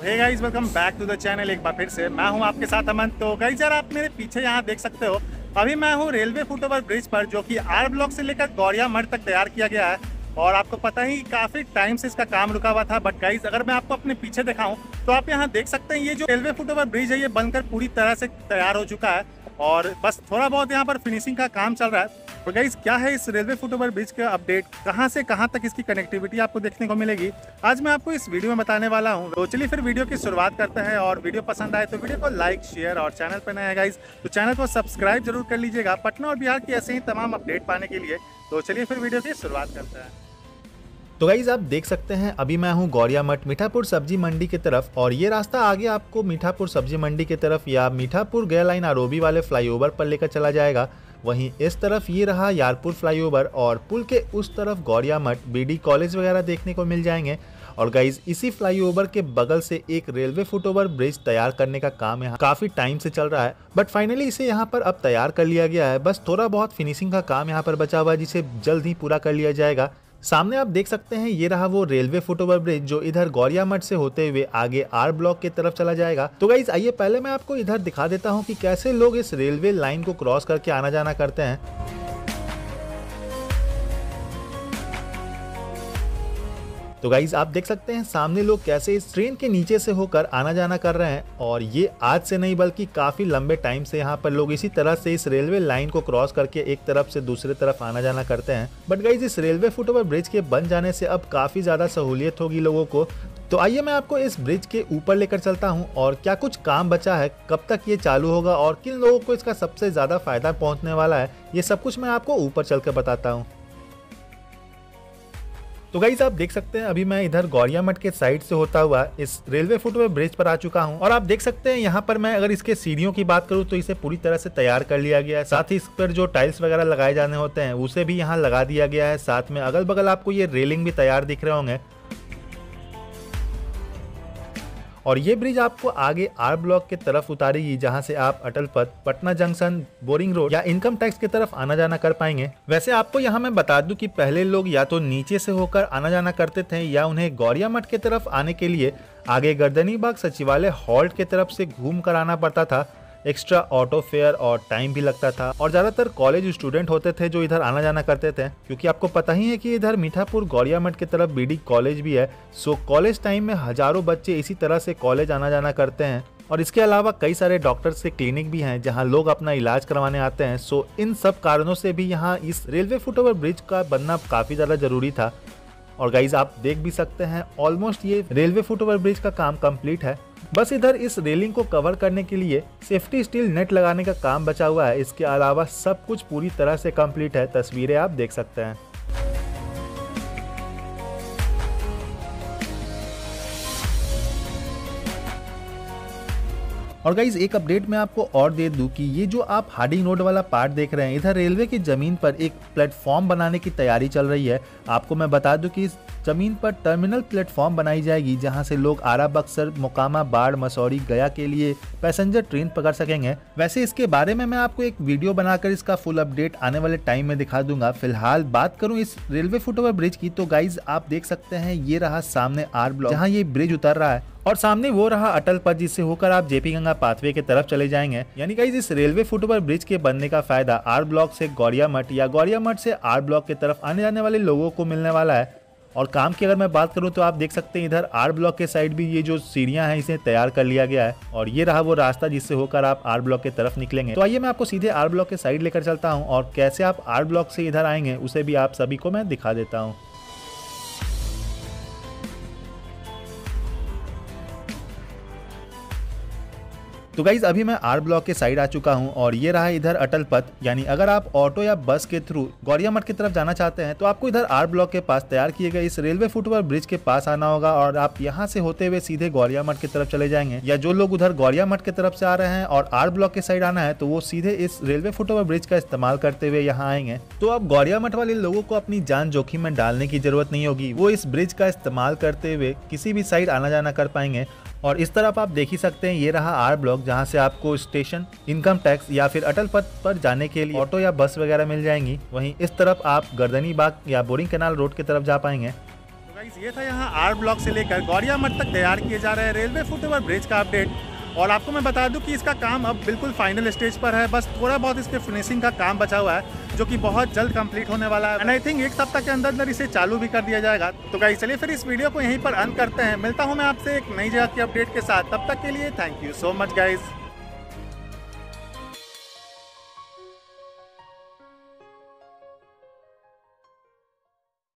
Hey guys, welcome back to the channel. एक बार फिर से मैं हूं आपके साथ अमन। तो गाइस यार, आप मेरे पीछे यहां देख सकते हो, अभी मैं हूं रेलवे फुटओवर ब्रिज पर, जो कि आर ब्लॉक से लेकर गौरिया मठ तक तैयार किया गया है। और आपको पता ही काफ़ी टाइम से इसका काम रुका हुआ था। बट गाइस, अगर मैं आपको अपने पीछे दिखाऊं तो आप यहां देख सकते हैं, ये जो रेलवे फुटओवर ब्रिज है ये बनकर पूरी तरह से तैयार हो चुका है और बस थोड़ा बहुत यहाँ पर फिनिशिंग का काम चल रहा है। तो गाइस, क्या है इस रेलवे फुटओवर ब्रिज का अपडेट, कहाँ से कहाँ तक इसकी कनेक्टिविटी आपको देखने को मिलेगी, आज मैं आपको इस वीडियो में बताने वाला हूँ। तो चलिए फिर वीडियो की शुरुआत करते हैं। और वीडियो पसंद आए तो वीडियो को लाइक, शेयर और चैनल पर नए हैं गाइस तो चैनल को सब्सक्राइब जरूर कर लीजिएगा पटना और बिहार की ऐसे ही तमाम अपडेट पाने के लिए। तो चलिए फिर वीडियो की शुरुआत करते हैं। तो गाइज आप देख सकते हैं, अभी मैं हूं गौरिया मठ मीठापुर सब्जी मंडी की तरफ और ये रास्ता आगे आपको मीठापुर सब्जी मंडी की तरफ या मीठापुर गया लाइन आरोबी वाले फ्लाईओवर पर लेकर चला जाएगा। वहीं इस तरफ ये रहा यारपुर फ्लाईओवर और पुल के उस तरफ गौरिया मठ, बीडी कॉलेज वगैरह देखने को मिल जाएंगे। और गाइज, इसी फ्लाईओवर के बगल से एक रेलवे फुटओवर ब्रिज तैयार करने का काम यहाँ काफी टाइम से चल रहा है, बट फाइनली इसे यहाँ पर अब तैयार कर लिया गया है। बस थोड़ा बहुत फिनिशिंग का काम यहाँ पर बचा हुआ है, जिसे जल्द ही पूरा कर लिया जाएगा। सामने आप देख सकते हैं, ये रहा वो रेलवे फुटओवर ब्रिज जो इधर गौरिया मठ से होते हुए आगे आर ब्लॉक की तरफ चला जाएगा। तो गाइज आइए पहले मैं आपको इधर दिखा देता हूँ कि कैसे लोग इस रेलवे लाइन को क्रॉस करके आना जाना करते हैं। तो गाइज आप देख सकते हैं सामने लोग कैसे इस ट्रेन के नीचे से होकर आना जाना कर रहे हैं। और ये आज से नहीं बल्कि काफी लंबे टाइम से यहाँ पर लोग इसी तरह से इस रेलवे लाइन को क्रॉस करके एक तरफ से दूसरे तरफ आना जाना करते हैं। बट गाइज, इस रेलवे फुटओवर ब्रिज के बन जाने से अब काफी ज्यादा सहूलियत होगी लोगों को। तो आइए मैं आपको इस ब्रिज के ऊपर लेकर चलता हूँ और क्या कुछ काम बचा है, कब तक ये चालू होगा और किन लोगों को इसका सबसे ज्यादा फायदा पहुंचने वाला है, ये सब कुछ मैं आपको ऊपर चलकर बताता हूँ। तो गाइस आप देख सकते हैं, अभी मैं इधर गौरिया मठ के साइड से होता हुआ इस रेलवे फुटओवर ब्रिज पर आ चुका हूं। और आप देख सकते हैं यहाँ पर मैं अगर इसके सीढ़ियों की बात करूं तो इसे पूरी तरह से तैयार कर लिया गया है। साथ ही इस पर जो टाइल्स वगैरह लगाए जाने होते हैं उसे भी यहाँ लगा दिया गया है। साथ में अगल बगल आपको ये रेलिंग भी तैयार दिख रहे होंगे। और ये ब्रिज आपको आगे आर ब्लॉक की तरफ उतारेगी, जहां से आप Atal Path, Patna junction, boring road या इनकम टैक्स की तरफ आना जाना कर पाएंगे। वैसे आपको यहाँ मैं बता दूं कि पहले लोग या तो नीचे से होकर आना जाना करते थे या उन्हें गौरिया मठ की तरफ आने के लिए आगे गर्दनीबाग सचिवालय हॉल्ट की तरफ से घूम कर आना पड़ता था। एक्स्ट्रा ऑटो फेयर और टाइम भी लगता था। और ज़्यादातर कॉलेज स्टूडेंट होते थे जो इधर आना जाना करते थे, क्योंकि आपको पता ही है कि इधर मीठापुर गौरिया मठ की तरफ बीडी कॉलेज भी है। सो कॉलेज टाइम में हजारों बच्चे इसी तरह से कॉलेज आना जाना करते हैं। और इसके अलावा कई सारे डॉक्टर्स के क्लिनिक भी हैं जहां लोग अपना इलाज करवाने आते हैं। सो इन सब कारणों से भी यहाँ इस रेलवे फुटओवर ब्रिज का बनना काफ़ी ज़्यादा ज़रूरी था। और गाइज आप देख भी सकते हैं, ऑलमोस्ट ये रेलवे फुटओवर ब्रिज का काम कंप्लीट है। बस इधर इस रेलिंग को कवर करने के लिए सेफ्टी स्टील नेट लगाने का काम बचा हुआ है। इसके अलावा सब कुछ पूरी तरह से कंप्लीट है। तस्वीरें आप देख सकते हैं। और गाइज एक अपडेट मैं आपको और दे दूं कि ये जो आप हार्डिंग रोड वाला पार्ट देख रहे हैं, इधर रेलवे की जमीन पर एक प्लेटफॉर्म बनाने की तैयारी चल रही है। आपको मैं बता दूं कि इस जमीन पर टर्मिनल प्लेटफॉर्म बनाई जाएगी, जहां से लोग आरा, बक्सर, मोकामा, बाढ़, मसौरी, गया के लिए पैसेंजर ट्रेन पकड़ सकेंगे। वैसे इसके बारे में मैं आपको एक वीडियो बनाकर इसका फुल अपडेट आने वाले टाइम में दिखा दूंगा। फिलहाल बात करूं इस रेलवे फुटओवर ब्रिज की, तो गाइज आप देख सकते हैं, ये रहा सामने आर ब्लॉक जहाँ ये ब्रिज उतर रहा है और सामने वो रहा अटल पथ, जिससे होकर आप जेपी गंगा पाथवे की तरफ चले जाएंगे। यानी गाइस, इस रेलवे फुटओवर ब्रिज के बनने का फायदा आर ब्लॉक से गौरिया मठ या गौरिया मठ से आर ब्लॉक की तरफ आने जाने वाले लोगों को मिलने वाला है। और काम की अगर मैं बात करूं तो आप देख सकते हैं, इधर आर ब्लॉक के साइड भी ये जो सीढ़ियां हैं इसे तैयार कर लिया गया है। और ये रहा वो रास्ता जिससे होकर आप आर ब्लॉक की तरफ निकलेंगे। तो आइए मैं आपको सीधे आर ब्लॉक के साइड लेकर चलता हूँ और कैसे आप आर ब्लॉक से इधर आएंगे उसे भी आप सभी को मैं दिखा देता हूँ। तो गाइज अभी मैं आर ब्लॉक के साइड आ चुका हूं और ये रहा इधर अटल पथ। यानी अगर आप ऑटो या बस के थ्रू गौरिया मठ की तरफ जाना चाहते हैं तो आपको इधर आर ब्लॉक के पास तैयार किए गए इस रेलवे फुटओवर ब्रिज के पास आना होगा और आप यहां से होते हुए सीधे गौरिया मठ की तरफ चले जाएंगे। या जो लोग उधर गौरिया मठ की तरफ से आ रहे हैं और आर ब्लॉक के साइड आना है तो वो सीधे इस रेलवे फुटओवर ब्रिज का इस्तेमाल करते हुए यहाँ आएंगे। तो अब गौरिया मठ वाले लोगों को अपनी जान जोखिम में डालने की जरूरत नहीं होगी, वो इस ब्रिज का इस्तेमाल करते हुए किसी भी साइड आना जाना कर पाएंगे। और इस तरफ आप देख ही सकते हैं, ये रहा आर ब्लॉक जहां से आपको स्टेशन, इनकम टैक्स या फिर अटल पथ पर जाने के लिए ऑटो या बस वगैरह मिल जाएंगी। वहीं इस तरफ आप गर्दनीबाग या बोरिंग कैनाल रोड की तरफ जा पाएंगे। गाइस ये था यहाँ आर ब्लॉक से लेकर गौरिया मठ तक तैयार किए जा रहे रेलवे फुटओवर ब्रिज का अपडेट। और आपको मैं बता दूं कि इसका काम अब बिल्कुल फाइनल स्टेज पर है, बस थोड़ा बहुत इसके फिनिशिंग का काम बचा हुआ है जो कि बहुत जल्द कंप्लीट होने वाला है। एंड आई थिंक एक सप्ताह के अंदर अंदर इसे चालू भी कर दिया जाएगा। तो गाइस चलिए फिर इस वीडियो को यहीं पर अंत करते हैं। मिलता हूँ मैं आपसे एक नई जगह के अपडेट के साथ, तब तक के लिए thank you so much guys.